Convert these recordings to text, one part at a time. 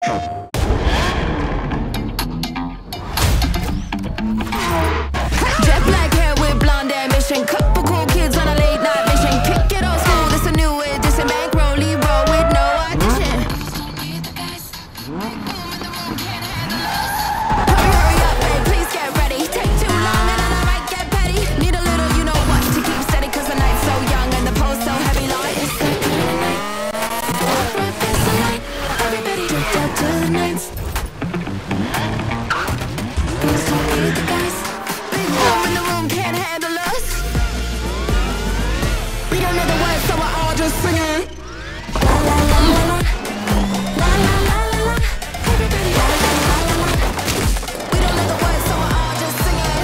Jet black hair with blonde ambition. Couple cool kids on a late night mission. Kick it old school, this a new edition. Bankroll, roll with no audition. Hurry up, babe, please get ready. Take too long and I might get petty. Need a little, you know what, to keep steady. Cause the night's so young and the post so heavy. Like it's that kind of night. Right past the light. Everybody drift up to the nights. Please don't be the guys. Big room in the room can't handle us. We don't know the words, so we're all just singing. La la la la la. La la la la la. Everybody la la la la la. We don't know the words, so we're all just singing.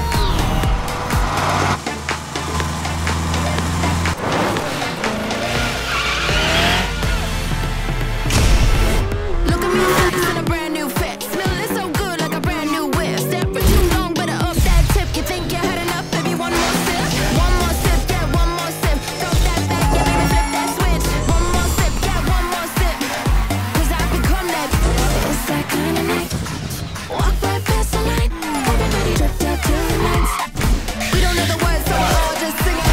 Look at me flex in a brand new fit. Smelling so good like a brand new whip. Step for too long, better up that tip. You think you had enough, baby, one more sip. One more sip, get one more sip. Throw that back, yeah, baby, flip that switch. One more sip, get one more sip. Cause I've become that. It's that kind of night. Walk right past the light. Everybody drift up to the lights. We don't know the words, so we're all just singing.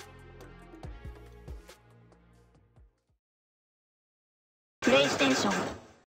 PlayStation